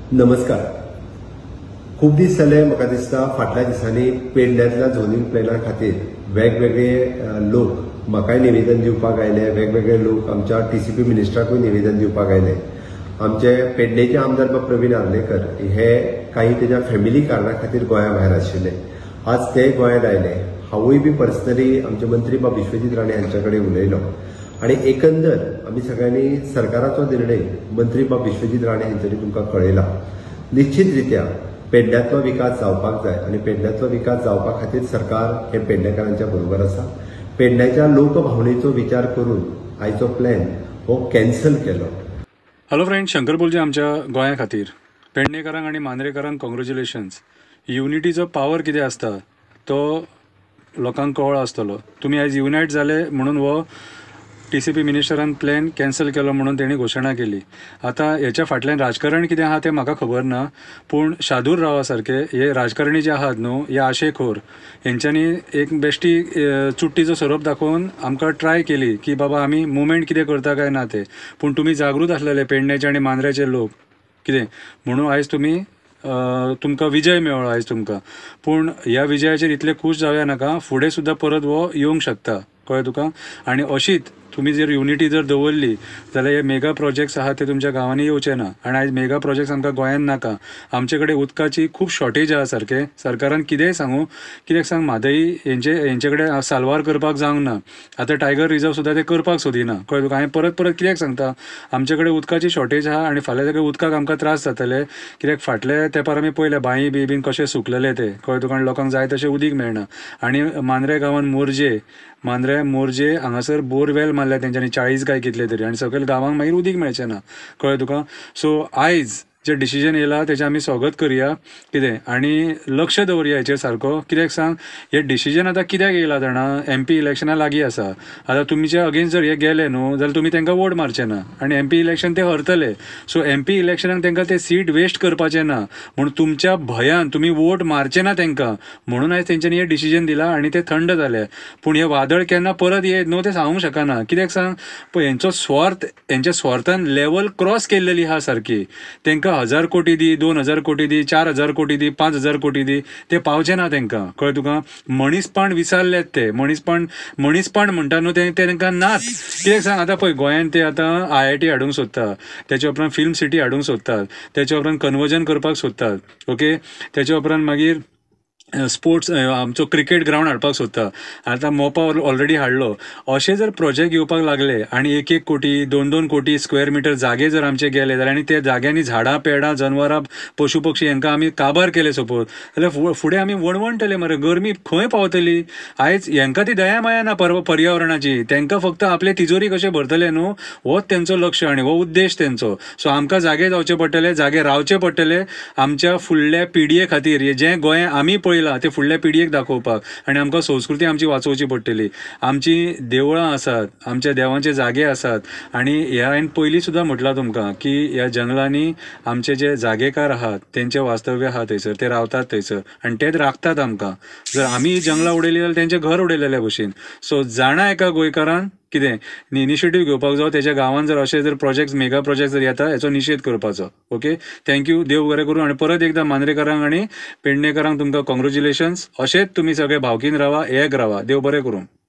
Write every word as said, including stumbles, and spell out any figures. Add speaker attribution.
Speaker 1: नमस्कार. खूप दीस जाले म्हाका दिसता फाटल्या दिसांनी पेडण्यातल्या झोनिंग प्लॅना खातीर वेगवेगळे लोक म्हाकाय निवेदन दिवपाक आयले, वेगवेगळे लोक आमच्या टीसीपी मिनिस्टराकूय निवेदन दिवपाक आयले. आमचे पेडणेचे आमदार प्रवीण आर्लेकर हे काही त्याच्या फॅमिली कारणा खातीर गोंया भायर आशिल्ले. आज ते गोंयांत आयले. हांवूय बी पर्सनली आमचे मंत्री बाब विश्वजीत राणे हांचे कडेन उलयलो आणि एकंदर आम्ही सगळ्यांनी सरकाराचो निर्णय मंत्री बाब विश्वजीत राणे हांच्यानी तुमकां कळयला. निश्चितरित्या पेडण्यातलो विकास जावपाक जाय आणि पेडण्यातलो विकास जावपा खातीर सरकार हे पेडणेकारांच्या बरोबर आसा. पेडण्याच्या लोकभावनेचो विचार करून आयचो प्लॅन हो कॅन्सल केलो.
Speaker 2: हॅलो फ्रेंड, शंकर बोलचे आमच्या गोंया खातीर. पेडणेकारांक आनी मांद्रेकारांक कॉंग्रॅच्युलेशन्स. युनिटीचो पावर कितें आसता तो लोकांक कळ्ळो आसतलो. तुमी आयज युनायट जाले म्हणून हो टीसीपी मिनिस्टरान प्लॅन कॅन्सल केलो म्हणून तेणी घोशणा केली. आता हेच्या फाटल्यान राजकारण कितें आहा तें म्हाका खबर ना, पूण शादूर रावा सारके हे राजकारणी जे आहात न्हू, हे आशेखोर हेंच्यांनी एक बेश्टी चुट्टीचो सोरोप दाखोवन आमकां ट्राय केली की बाबा आमी मुवमेंट कितें करता काय ना ते. पूण तुमी जागृत आसलेले पेडण्याचे आनी मांद्रेचे लोक कितें म्हणून आयज तुमी तुमकां विजय मेळ्ळो आयज तुमकां. पूण ह्या विजयाचेर इतले खूश जावया नाका. फुडें सुद्दां परत हो येवंक शकता, कळ्ळें तुका. आनी अशीच तुम्ही जर युनिटी जर दवरली जाल्यार हे मेगा प्रोजेक्ट्स आहात ते तुमच्या गांवांनी येवचे ना. आनी आयज मेगा प्रोजेक्ट्स आमकां गोंयांत नाका. आमचे कडेन उदकाची खूब शॉर्टेज आहा सारके. सरकारान कितेंय सांगू, कित्याक सांग, म्हादई हेंचे हेंचे कडेन साल्वार करपाक जावंक ना. आतां टायगर रिजर्व सुद्दां ते करपाक सोदिना, कळ्ळें तुका. हांवें परत परत कित्याक सांगता, आमचे कडेन उदकाची शॉर्टेज आहा आनी फाल्यां सगळें उदकाक आमकां त्रास जातले. कित्याक फाटल्या तेंपार आमी पळयलें बांयी बी बीन कशें सुकलेले ते, कळ्ळें तुका. आनी लोकांक जाय तशें उदीक मेळना. आनी मांद्रे गांवांत मोरजे मांद्रे मोरजे हांगासर बोरवेल मारल्या तेंच्यांनी चाळीस काय कितले तरी, आनी सकयल गांवांक मागीर उदीक मेळचें ना, कळ्ळें तुका. सो आयज जे डिसिजन येयला तेजें आमी स्वागत करया कितें, आनी लक्ष दवरया हेचेर सारको. कित्याक सांग, हे डिसिजन आतां कित्याक येयला जाणा, एमपी इलेक्शनां लागीं आसा. आतां तुमचे अगेन्स्ट जर हे गेले न्हू जाल्यार तुमी तांकां वोट मारचे ना आनी एमपी इलेक्शन ते हरतले. सो एमपी इलेक्शनाक तांकां ते सीट वेस्ट करपाचें ना म्हूण तुमच्या भयान तुमी वोट मारचे ना तांकां म्हणून आयज तेंच्यांनी हे डिसिजन दिलां आनी ते थंड जाले. पूण हे वादळ केन्ना परत येत न्हू ते सांगूंक शकना. कित्याक सांग, पळय हेंचो स्वार्थ हेंच्या स्वार्थान लेवल क्रॉस केल्लेली आहा सारकी. तांकां हजार कोटी दी, दोन हजार कोटी दी, चार हजार कोटी दी, पांच हजार कोटी दी, ते पावचे ना तांकां, कळ्ळें तुका. मनीसपण विसरलेत ते. मनीसपण मनीसपण म्हणटा न्हू ते तांकां नात. कित्याक सांग, आतां पळय गोंयांत ते आतां आय आय टी हाडूंक सोदता, तेचे उपरांत फिल्म सिटी हाडूंक सोदतात, तेचे उपरांत कन्वर्जन करपाक सोदतात, ओके. तेचे उपरांत मागीर स्पोर्ट्स आमचो क्रिकेट ग्रावंड हाडपाक सोदता. आतां मोपा ऑलरेडी हाडलो. अशें जर प्रोजेक्ट येवपाक लागले आनी एक एक कोटी दोन दोन कोटी स्क्वेअर मिटर जागे जर आमचे गेले जाल्यार आनी त्या जाग्यांनी झाडां पेडां जनवरां पशु पक्षी हांकां आमी काबार केले सपोज, जाल्यार फुडें आमी वणवणटले मरे. गरमी खंय पावतली. आयज हांकां ती दया माया ना पर्यावरणाची. तांकां फक्त आपले तिजोरी कशें भरतले न्हू, होच तेंचो लक्ष आनी हो उद्देश तेंचो. सो आमकां जागे जावचे पडटले, जागे रावचे पडटले आमच्या फुडल्या पिडये खातीर. जें गोंय आमी पळय ते फुडल्या पिडयेक दाखोवपाक, आनी आमकां संस्कृती आमची वाचोवची पडटली. आमची देवळां आसात, आमच्या देवांचे जागे आसात. आनी ह्या हांवें पयलीं सुद्दां म्हटलां तुमकां की ह्या जंगलांनी आमचे जे जागेकार आहात तेंचें वास्तव्य आहा थंयसर, ते रावतात थंयसर आनी तेच राखतात आमकां. जर आमी जंगलां उडयली जाल्यार तेंचें घर उडयलेल्या भशेन. सो जाणा एका गोंयकारान कितें इनिशिएटीव घेवपाक जाय. तेज्या गांवांत जर अशें जर प्रोजेक्ट मेगा प्रोजेक्ट जर येता हेचो निशेध करपाचो. Okay, thank you. देव बरें करूं. आनी परत एकदां मांद्रेकारांक आनी पेडणेकारांक तुमकां कॉंग्रॅच्युलेशन्स. अशेंच तुमी सगळे भावकीन रावा, एक रावा. देव बरें करूं.